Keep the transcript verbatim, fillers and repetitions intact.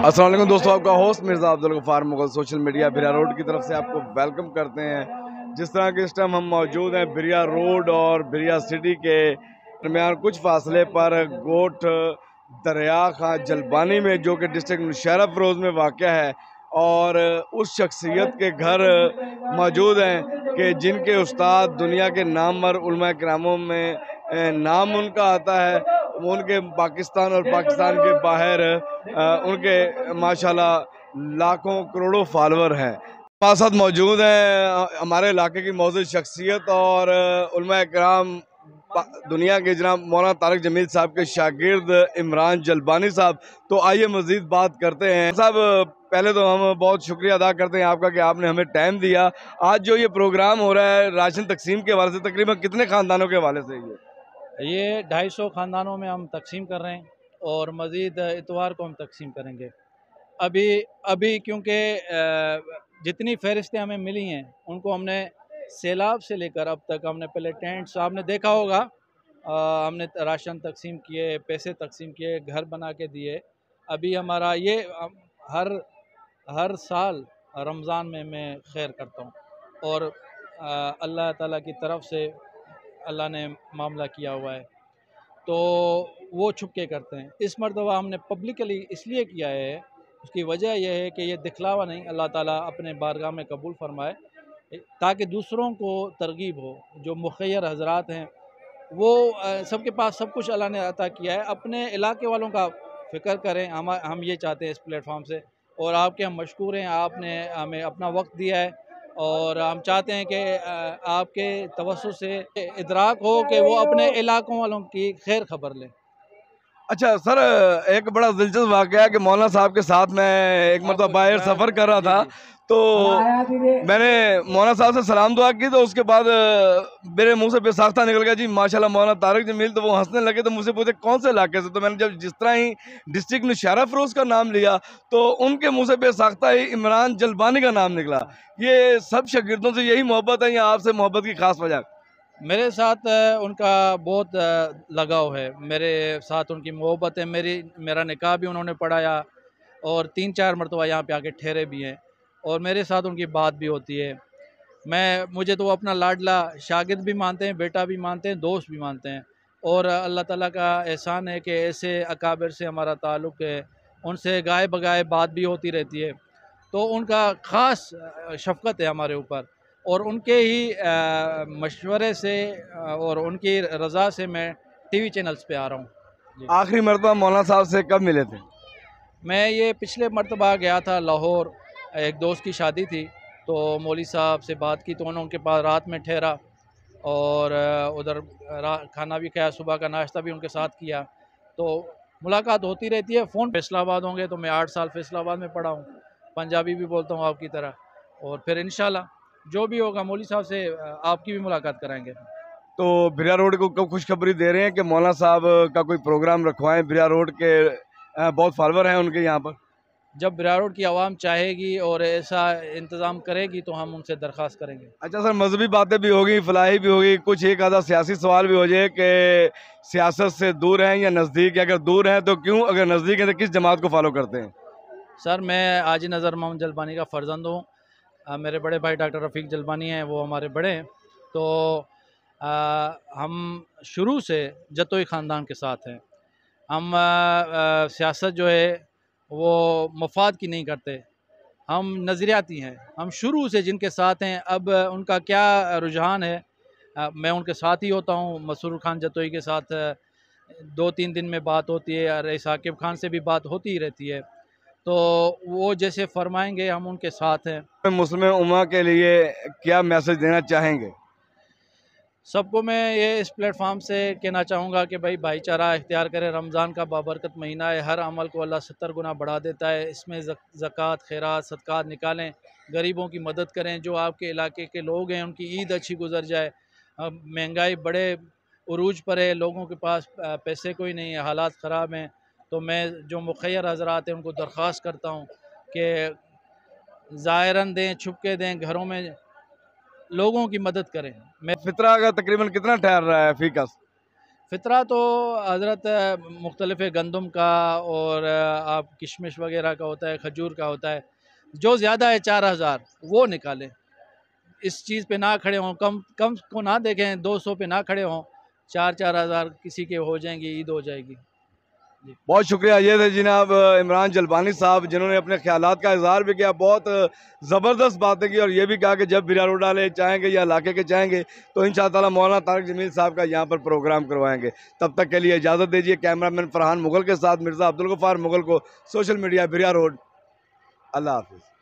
अस्सलाम वालेकुम दोस्तों, आपका host Mirza Abdul Gaffar Mughal social media Biriya road की तरफ से आपको वेलकम करते हैं। जिस तरह के इस टाइम हम मौजूद हैं बिरिया रोड और बिरिया सिटी के दरमियान कुछ फासले पर गोट दरिया खां जलबानी में, जो कि डिस्ट्रिक्ट मुशर्रफ रोज़ में वाक़या है, और उस शख्सियत के घर मौजूद हैं कि जिनके उस्ताद दुनिया के नामवर उलमा करामों में नाम उनका आता है। वो उनके पाकिस्तान और पाकिस्तान के बाहर उनके माशाल्लाह लाखों करोड़ों फॉलोअर हैं। हमारे साथ मौजूद हैं हमारे इलाके की मौजूद शख्सियत और उलमा कराम दुनिया के जनाब मौलाना तारिक जमील साहब के शागिर्द इमरान जलबानी साहब। तो आइए मज़ीद बात करते हैं। साहब, पहले तो हम बहुत शुक्रिया अदा करते हैं आपका कि आपने हमें टाइम दिया। आज जो ये प्रोग्राम हो रहा है राशन तकसीम के हवाले से, तकरीबन कितने ख़ानदानों के हवाले से ये ये ढाई सौ ख़ानदानों में हम तकसीम कर रहे हैं और मज़ीद इतवार को हम तकसीम करेंगे। अभी अभी क्योंकि जितनी फ़हरिस्तें हमें मिली हैं उनको हमने सैलाब से लेकर अब तक हमने पहले टेंट्स आपने देखा होगा, आ, हमने राशन तकसीम किए, पैसे तकसीम किए, घर बना के दिए। अभी हमारा ये हर हर साल रमज़ान में मैं खैर करता हूँ और अल्लाह ताला की तरफ से अल्लाह ने मामला किया हुआ है, तो वो छुप के करते हैं। इस मरतबा हमने पब्लिकली इसलिए किया है, उसकी वजह यह है कि ये दिखलावा नहीं, अल्लाह ताला अपने बारगाह में कबूल फरमाए, ताकि दूसरों को तरगीब हो। जो मुखय्यर हजरात हैं वो सबके पास सब कुछ अल्लाह ने अता किया है, अपने इलाके वालों का फ़िक्र करें। हम हम ये चाहते हैं इस प्लेटफॉर्म से, और आपके हम मशकूर हैं, आपने हमें अपना वक्त दिया है और हम चाहते हैं कि आपके तवज्जुह से इदराक हो कि वो अपने इलाकों वालों की खैर खबर लें। अच्छा सर, एक बड़ा दिलचस्प वाक़या है कि मौलाना साहब के साथ मैं एक मरतबा बाहर सफ़र कर रहा था, तो मैंने मौलाना साहब से सलाम दुआ की, तो उसके बाद मेरे मुंह से बेसाख्ता निकल गया, जी माशाल्लाह मौलाना तारिक जमील। तो वो हंसने लगे, तो मुझसे पूछे कौन से इलाके से। तो मैंने जब जिस तरह ही डिस्ट्रिक्ट मुशर्रफ रोज़ का नाम लिया तो उनके मुँह से बेसाख्ता ही इमरान जलबानी का नाम निकला। ये सब शागिर्दों से यही मोहब्बत है या आपसे मोहब्बत की खास वजह? मेरे साथ उनका बहुत लगाव है, मेरे साथ उनकी मोहब्बत है। मेरी मेरा निकाह भी उन्होंने पढ़ाया और तीन चार मरतबा यहाँ पे आके ठहरे भी हैं और मेरे साथ उनकी बात भी होती है। मैं मुझे तो वो अपना लाडला शागिर्द भी मानते हैं, बेटा भी मानते हैं, दोस्त भी मानते हैं। और अल्लाह ताला का एहसान है कि ऐसे अकाबिर से हमारा ताल्लुक़ है, उनसे गाए बगाए बात भी होती रहती है। तो उनका ख़ास शफ़क़त है हमारे ऊपर, और उनके ही मशवरे से और उनकी रज़ा से मैं टीवी चैनल्स पे आ रहा हूँ। आखिरी मरतबा मौलाना साहब से कब मिले थे? मैं ये पिछले मरतबा गया था लाहौर, एक दोस्त की शादी थी, तो मौलवी साहब से बात की, तो उन्होंने उनके पास रात में ठहरा और उधर खाना भी खाया, सुबह का नाश्ता भी उनके साथ किया। तो मुलाकात होती रहती है। फ़ोन फैसलाबाद होंगे तो मैं आठ साल फैसलाबाद में पढ़ा हूँ, पंजाबी भी बोलता हूँ आपकी तरह, और फिर इंशाल्लाह जो भी होगा मौलवी साहब से आपकी भी मुलाकात कराएंगे। तो बिरिया रोड को कब खुशखबरी दे रहे हैं कि मौलाना साहब का कोई प्रोग्राम रखवाएं? बिरिया रोड के बहुत फॉलोअर हैं उनके यहाँ पर। जब बिरिया रोड की आवाम चाहेगी और ऐसा इंतज़ाम करेगी तो हम उनसे दरख्वास्त करेंगे। अच्छा सर, मजहबी बातें भी होगी, फलाही भी होगी, कुछ एक आधा सियासी सवाल भी हो जाए कि सियासत से दूर हैं या नज़दीक है? अगर दूर हैं तो क्यों, अगर नज़दीक हैं तो किस जमात को फॉलो करते हैं? सर, मैं आजी नज़र मोहम्मद जलबानी का फ़र्जंद हूँ। मेरे बड़े भाई डॉक्टर रफ़ीक जलबानी हैं, वो हमारे बड़े हैं। तो आ, हम शुरू से जतोई ख़ानदान के साथ हैं। हम सियासत जो है वो मफाद की नहीं करते, हम नज़रियाती हैं। हम शुरू से जिनके साथ हैं, अब उनका क्या रुझान है आ, मैं उनके साथ ही होता हूँ। मसरूर खान जतोई के साथ दो तीन दिन में बात होती है, रईस आकिब खान से भी बात होती ही रहती है, तो वो जैसे फरमाएंगे हम उनके साथ हैं। मुस्लिम उम्मा के लिए क्या मैसेज देना चाहेंगे? सबको मैं ये इस प्लेटफार्म से कहना चाहूँगा कि भाई भाईचारा इख्तियार करें। रमज़ान का बाबरकत महीना है, हर अमल को अल्लाह सत्तर गुना बढ़ा देता है। इसमें ज़कात, खैरात, सदक़ात निकालें, गरीबों की मदद करें। जो आपके इलाके के लोग हैं उनकी ईद अच्छी गुजर जाए। महंगाई बड़े उरूज पर है, लोगों के पास पैसे कोई नहीं है, हालात ख़राब हैं। तो मैं जो मुखय्यर हज़रात हैं उनको दरख्वास्त करता हूँ कि ज़ाहिरन दें, छुप के दें, घरों में लोगों की मदद करें। मैं फितरा का तकरीबन कितना ठहर रहा है फीकस? फ़ितरा तो हज़रत मुख्तलिफ़ गंदम का और आप किशमिश वगैरह का होता है, खजूर का होता है। जो ज़्यादा है चार हज़ार वो निकालें, इस चीज़ पे ना खड़े हों, कम कम को ना देखें, दो सौ पे ना खड़े हों, चार चार हज़ार किसी के हो जाएंगे, ईद हो जाएगी। बहुत शुक्रिया। ये थे जनाब इमरान जलबानी साहब, जिन्होंने अपने ख्यालात का इजहार भी किया, बहुत ज़बरदस्त बातें की और ये भी कहा कि जब बिरिया रोड वाले चाहेंगे या इलाके के चाहेंगे तो इंशाअल्लाह ताला मौलाना तारिक जमील साहब का यहाँ पर प्रोग्राम करवाएंगे। तब तक के लिए इजाज़त दीजिए। कैमरामैन फरहान मुगल के साथ मिर्ज़ा अब्दुल गफ्फार मुगल को social media Biriya road. Allah हाफिज़।